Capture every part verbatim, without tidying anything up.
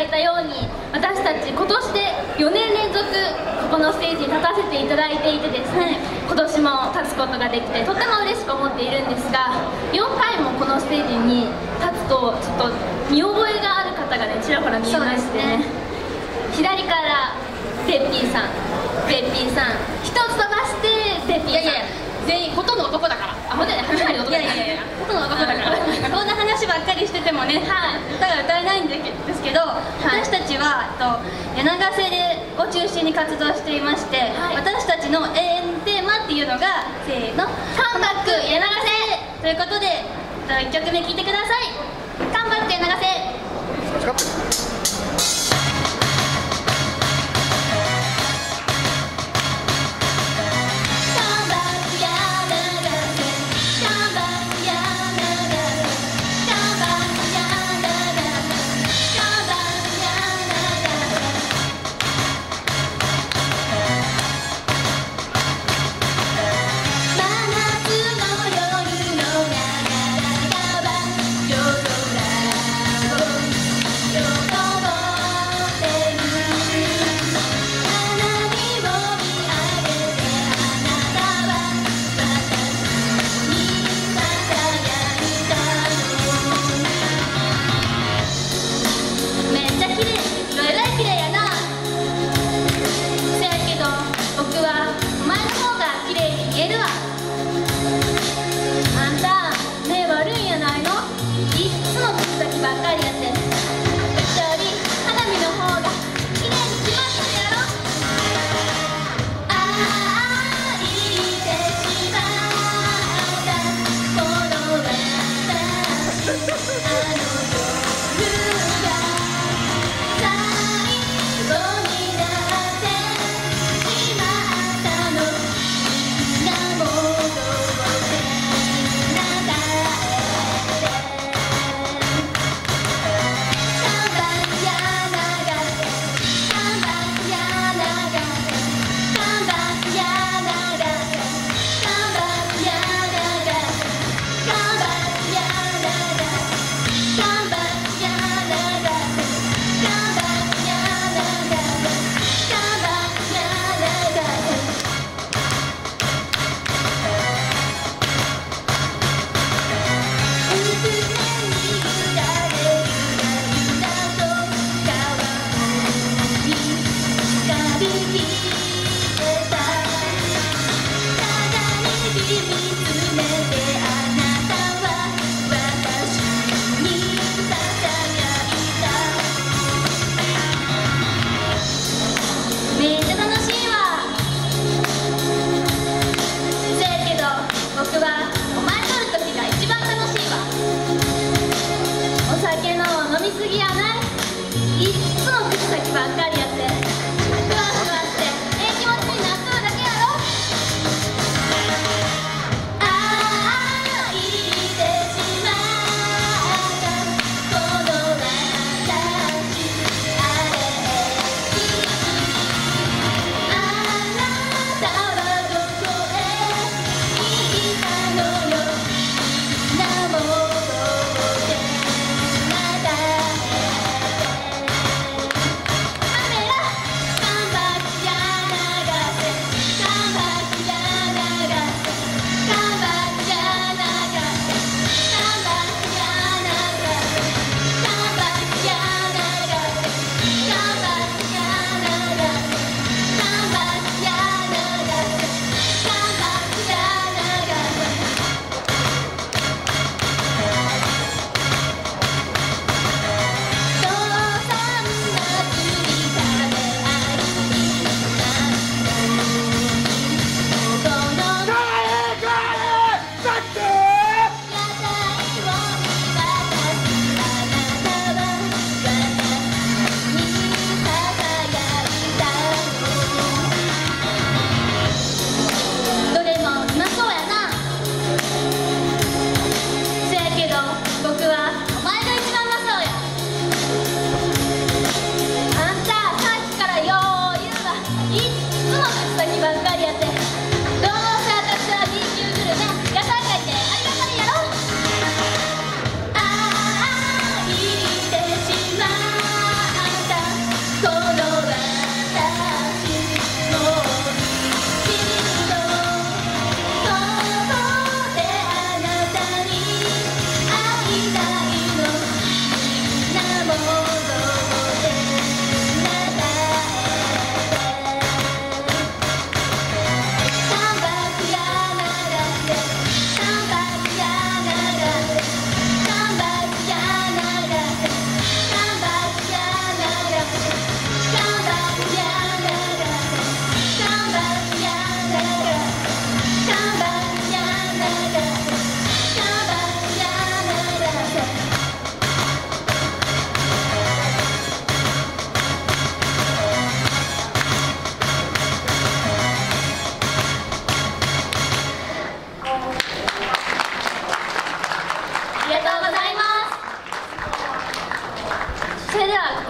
いたように、私たち今年でよねんれんぞくここのステージに立たせていただいていてですね、今年も立つことができてとても嬉しく思っているんですが、よんかいもこのステージに立つとちょっと見覚えがある方がねちらほら見えましてね、左からペッピーさん、ペッピーさん一つ飛ばしてペッピーさん、いやいや全員ほとんど男だから、あ、ほんとに男だから、いやいやいやほとんど男だからこんな話ばっかりしててもね、はい、歌が歌えないんですけど、はい、私たちはと柳ヶ瀬でを中心に活動していまして、はい、私たちの永遠テーマっていうのがせーの「カムバック柳ヶ瀬」ということでいっきょくめ聴いてください。カムバック柳ヶ瀬。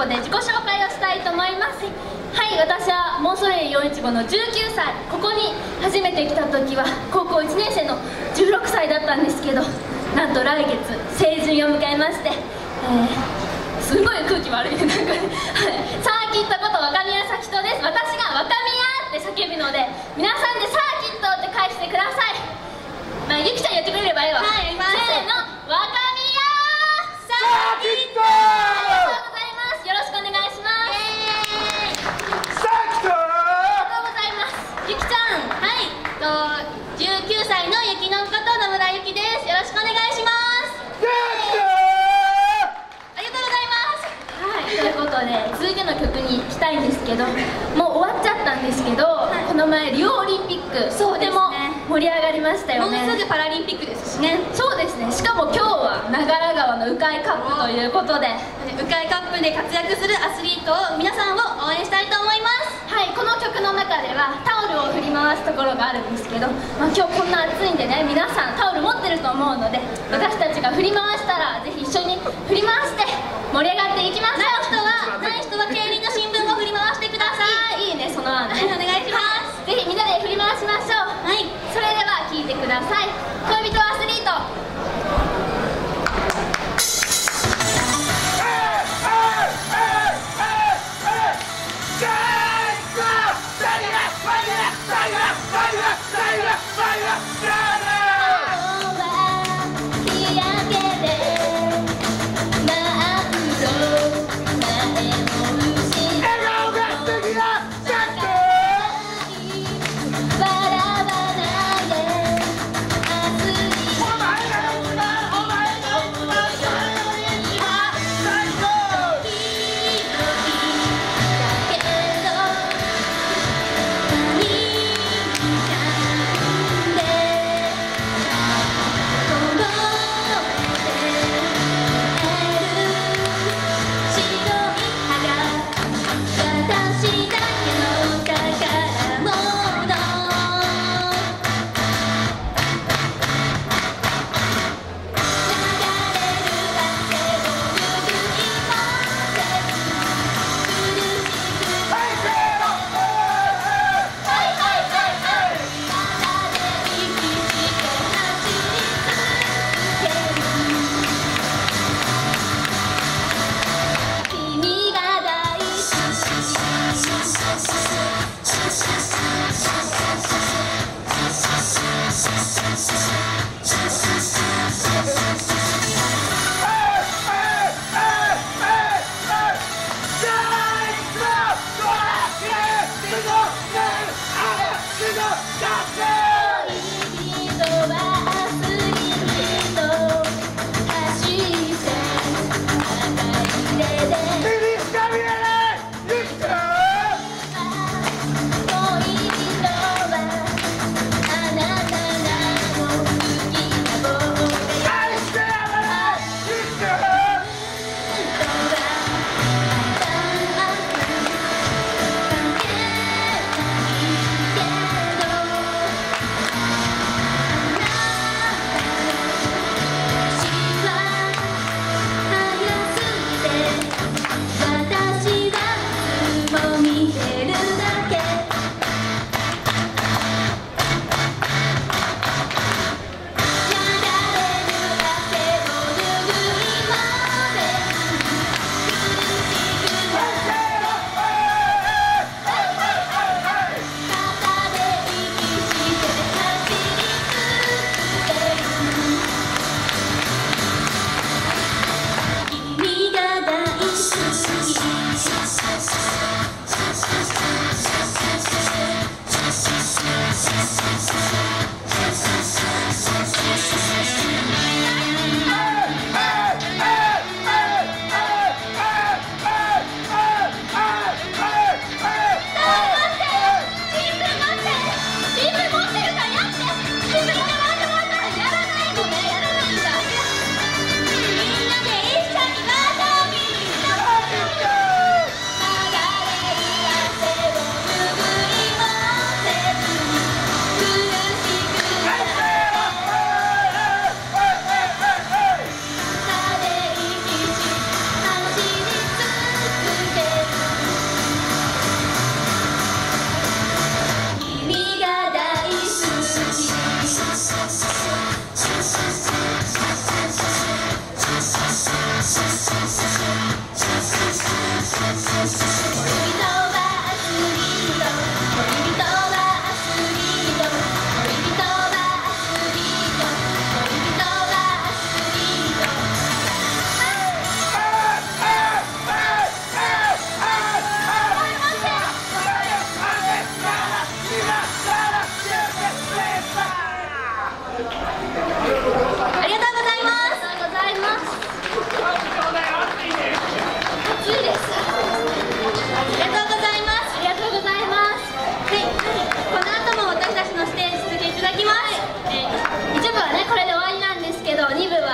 こで自己紹介をしたいと思います。はい、私はモンソレイよんいちごのじゅうきゅうさい。ここに初めて来た時は高校いちねん生のじゅうろくさいだったんですけど、なんと来月成人を迎えまして、えー、すごい空気悪いね、なんかね、はい、サーキットこと若宮咲人です。私が若宮って叫ぶので、皆さんでサーキットって返してください。まあ、ゆきちゃんやってくれればいいわ。はい、やります。せーの、若宮サーキット。ありがとうございます。よろしくお願いします。サーキット。ありがとうございます。ゆきちゃん。はい、とじゅうきゅうさいのゆきのこと野村ゆきです。よろしくお願いします。ありがとうございます。はい、ということで続いての曲に行きたいんですけど、もう終わっちゃったんですけど、はい、この前リオオリンピック、そうですね、とても盛り上がりましたよね。もうすぐパラリンピックですしね。そうですね。しかも今日は長良川の鵜飼カップということで、鵜飼カップで活躍するアスリートを皆さんを応援したいと思います。はい、この曲の中ではタオルを振り回すところがあるんですけど、まあ、今日こんな暑いんでね、皆さんタオル持ってると思うので、私たちが振り回したらぜひ一緒に振り回して盛り上がっていきましょう。ない人はない人は競輪の新聞を振り回してください。いいね、その案ね。お願いします。ぜひみんなで振り回しましょう。はい、それでは聴いてください。恋人アスリート。「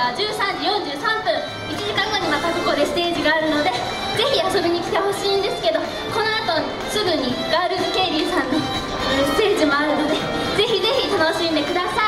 はじゅうさんじよんじゅうさんぷん、いちじかんごにまたここでステージがあるので、ぜひ遊びに来てほしいんですけど、この後すぐにガールズケイリーさんのステージもあるので、ぜひぜひ楽しんでください。